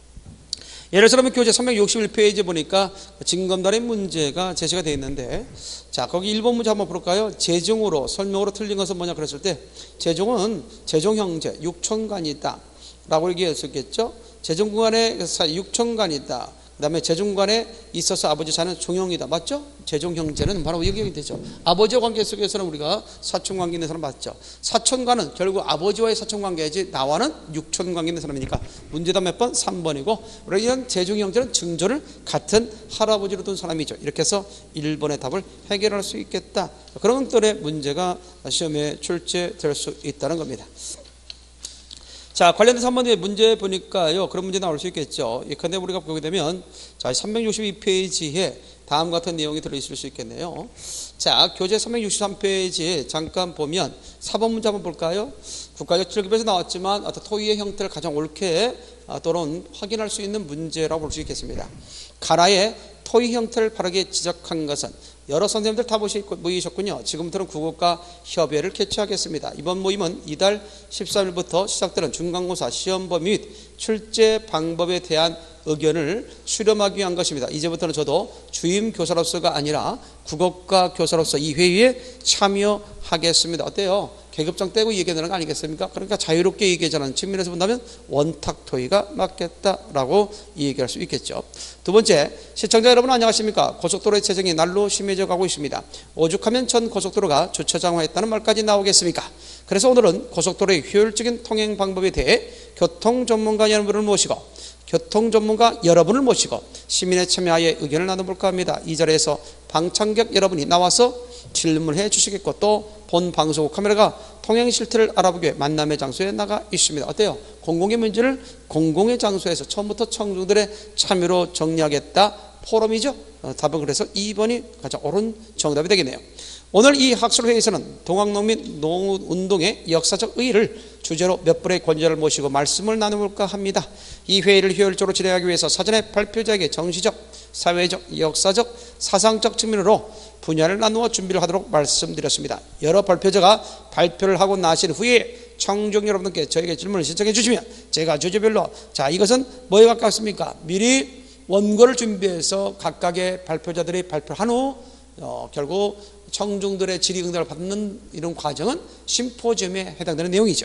예를 들면 교재 삼백육십일 페이지 보니까 징검다리 문제가 제시가 되어 있는데, 자, 거기 일 번 문제 한번 볼까요? 제종으로 설명으로 틀린 것은 뭐냐 그랬을 때, 제종은 제종형제 육촌간이다 라고 얘기했었겠죠. 제종간의 육촌간이다. 그 다음에 제종간에 있어서 아버지 자는 종형이다. 맞죠? 제종형제는 바로 여기 되죠. 아버지와 관계 속에서는 우리가 사촌관계 있는 사람 맞죠? 사촌과는 결국 아버지와의 사촌관계이지 나와는 육촌관계 있는 사람이니까 문제다 몇 번? 삼 번이고, 이런 제종형제는 증조를 같은 할아버지로 둔 사람이죠. 이렇게 해서 일 번의 답을 해결할 수 있겠다. 그런 것들의 문제가 시험에 출제될 수 있다는 겁니다. 자, 관련돼서 한 번 더 문제 보니까요, 그런 문제 나올 수 있겠죠. 예컨대 우리가 보게 되면, 자, 삼백육십이 페이지에 다음 같은 내용이 들어있을 수 있겠네요. 자, 교재 삼백육십삼 페이지에 잠깐 보면 사 번 문제 한번 볼까요? 국가역질급에서 나왔지만 어떤 토의의 형태를 가장 옳게 또는 확인할 수 있는 문제라고 볼 수 있겠습니다. 가라의 토의 형태를 바르게 지적한 것은, 여러 선생님들 다 모이셨군요. 지금부터는 국어과 협의회를 개최하겠습니다. 이번 모임은 이달 십삼 일부터 시작되는 중간고사 시험 범위 및 출제 방법에 대한 의견을 수렴하기 위한 것입니다. 이제부터는 저도 주임 교사로서가 아니라 국어과 교사로서 이 회의에 참여하겠습니다. 어때요? 계급장 떼고 얘기하는 거 아니겠습니까? 그러니까 자유롭게 얘기하자는 측면에서 본다면 원탁 토의가 맞겠다라고 얘기할 수 있겠죠. 두 번째, 시청자 여러분 안녕하십니까? 고속도로의 재정이 날로 심해져 가고 있습니다. 오죽하면 전 고속도로가 주차장화했다는 말까지 나오겠습니까? 그래서 오늘은 고속도로의 효율적인 통행 방법에 대해 교통 전문가 여러분을 모시고 교통 전문가 여러분을 모시고 시민의 참여하에 의견을 나눠볼까 합니다. 이 자리에서 방청객 여러분이 나와서 질문해 주시겠고, 또 본 방송국 카메라가 통행 실태를 알아보기 위해 만남의 장소에 나가 있습니다. 어때요? 공공의 문제를 공공의 장소에서 처음부터 청중들의 참여로 정리하겠다. 포럼이죠. 어, 답은 그래서 이 번이 가장 옳은 정답이 되겠네요. 오늘 이 학술회의에서는 동학농민 농운동의 역사적 의의를 주제로 몇 분의 권위자를 모시고 말씀을 나눠볼까 합니다. 이 회의를 효율적으로 진행하기 위해서 사전에 발표자에게 정치적, 사회적, 역사적, 사상적 측면으로 분야를 나누어 준비를 하도록 말씀드렸습니다. 여러 발표자가 발표를 하고 나신 후에 청중 여러분께 저에게 질문을 신청해 주시면 제가 주제별로, 자, 이것은 뭐에 가깝습니까? 미리 원고를 준비해서 각각의 발표자들이 발표를 한 후 어, 결국 청중들의 질의응답을 받는 이런 과정은 심포지엄에 해당되는 내용이죠.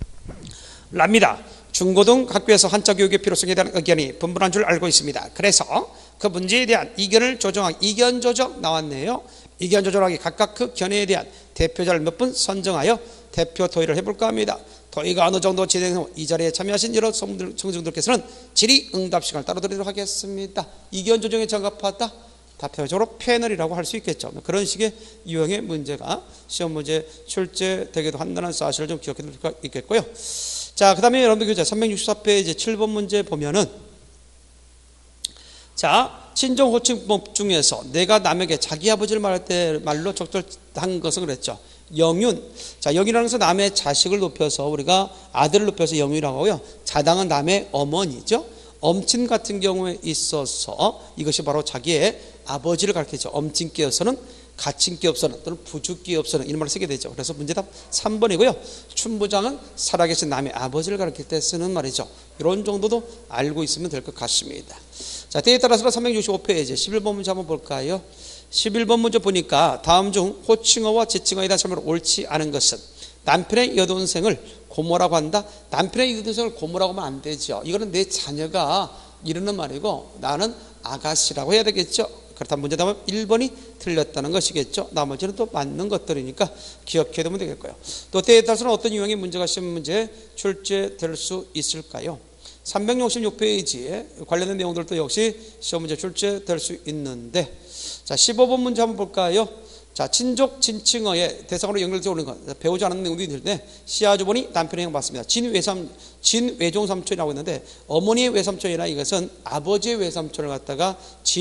랍니다. 중고등 학교에서 한자 교육의 필요성에 대한 의견이 분분한 줄 알고 있습니다. 그래서 그 문제에 대한 이견을 조정하기, 이견 조정 나왔네요. 이견 조정하기 각각 그 견해에 대한 대표자를 몇 분 선정하여 대표 토의를 해볼까 합니다. 토의가 어느 정도 진행된 후 이 자리에 참여하신 여러 청중들께서는 질의응답 시간을 따로 드리도록 하겠습니다. 이견 조정에 적합하다. 대표적으로 패널이라고 할 수 있겠죠. 그런 식의 유형의 문제가 시험 문제 출제되기도 한다는 사실을 좀 기억해 둘 수가 있겠고요. 자, 그 다음에 여러분들 교재 삼백육십사 페이지 칠 번 문제 보면은, 자, 친정 호칭법 중에서 내가 남에게 자기 아버지를 말할 때 말로 적절한 것은 그랬죠. 영윤. 자, 영윤이라는 것은 남의 자식을 높여서 우리가 아들을 높여서 영윤이라고 하고요. 자당은 남의 어머니죠. 엄친 같은 경우에 있어서 이것이 바로 자기의 아버지를 가리키죠. 엄친께서는 가칭기업서는 또는 부주기업서는 이런 말을 쓰게 되죠. 그래서 문제답 삼 번이고요. 춘부장은 살아계신 남의 아버지를 가리킬 때 쓰는 말이죠. 이런 정도도 알고 있으면 될 것 같습니다. 자, 때에 따라서는 삼백육십오 페이지 십일 번 문제 한번 볼까요? 십일 번 문제 보니까 다음 중 호칭어와 지칭어에 대한 설명을 옳지 않은 것은 남편의 여동생을 고모라고 한다. 남편의 여동생을 고모라고 하면 안 되죠. 이거는 내 자녀가 이르는 말이고 나는 아가씨라고 해야 되겠죠. 그렇다면 문제답은 일 번이 틀렸다는 것이겠죠. 나머지는 또 맞는 것들이니까 기억해 두면 되겠고요. 또 때에 따라서는 어떤 유형의 문제가 시험 문제에 출제될 수 있을까요? 삼백육십육 페이지에 관련된 내용들도 역시 시험 문제 출제될 수 있는데, 자, 십오 번 문제 한번 볼까요? 자, 친족 친칭어의 대상으로 연결되어 오는 것 배우지 않은 내용도 있는데 시아주버니 남편의 형 맞습니다. 진외삼 진외종삼촌이라고 했는데 어머니의 외삼촌이나 이것은 아버지의 외삼촌을 갖다가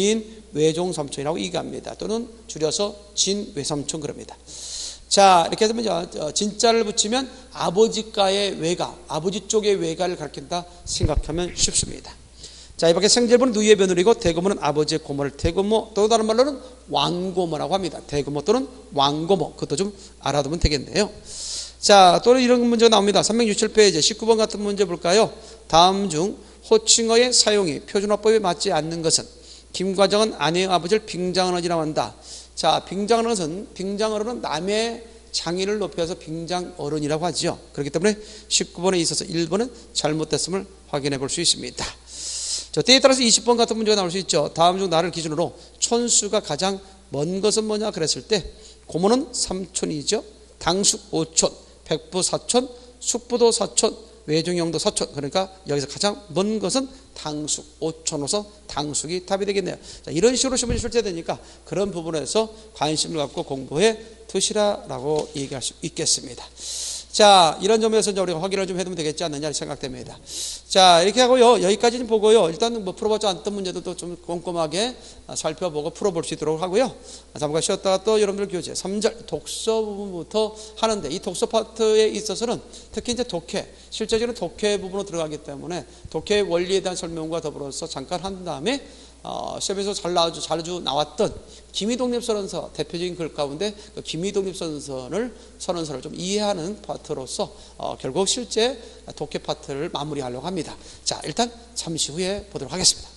진외종삼촌이라고 얘기합니다. 또는 줄여서 진외삼촌 그럽니다. 자, 이렇게 해서 진자를 붙이면 아버지가의 외가, 아버지 쪽의 외가를 가리킨다 생각하면 쉽습니다. 자, 이 밖에 생제부는 누이의 며느리고 대고모는 아버지의 고모를 대고모, 또 다른 말로는 왕고모라고 합니다. 대고모 또는 왕고모, 그것도 좀 알아두면 되겠네요. 자, 또 이런 문제가 나옵니다. 삼백육십칠 페이지 십구 번 같은 문제 볼까요? 다음 중 호칭어의 사용이 표준어법에 맞지 않는 것은 김과장은 아내의 아버지를 빙장어른이라고 한다. 자, 빙장어른은 빙장어른은 남의 장인을 높여서 빙장어른이라고 하죠. 그렇기 때문에 십구 번에 있어서 일 번은 잘못됐음을 확인해 볼 수 있습니다. 자, 때에 따라서 이십 번 같은 문제가 나올 수 있죠. 다음 중 나를 기준으로 촌수가 가장 먼 것은 뭐냐 그랬을 때 고모는 삼촌이죠. 당숙 오촌, 백부 사촌, 숙부도 사촌, 외종형도 사촌. 그러니까 여기서 가장 먼 것은 당숙 오촌으로서 당숙이 답이 되겠네요. 자, 이런 식으로 시험이 출제되니까 그런 부분에서 관심을 갖고 공부해 두시라라고 얘기할 수 있겠습니다. 자, 이런 점에서 이제 우리가 확인을 좀 해두면 되겠지 않느냐 생각됩니다. 자, 이렇게 하고요. 여기까지는 보고요. 일단 뭐 풀어보지 않던 문제도 좀 꼼꼼하게 살펴보고 풀어볼 수 있도록 하고요. 잠깐 쉬었다가 또 여러분들 교재 삼 절 독서 부분부터 하는데 이 독서 파트에 있어서는 특히 이제 독해, 실제적으로 독해 부분으로 들어가기 때문에 독해 원리에 대한 설명과 더불어서 잠깐 한 다음에 어, 시험에서 잘 나와주, 자주 나왔던 김희독립선언서 대표적인 글 가운데 그 김희독립선언을 선언서를 좀 이해하는 파트로서 어, 결국 실제 독해 파트를 마무리하려고 합니다. 자, 일단 잠시 후에 보도록 하겠습니다.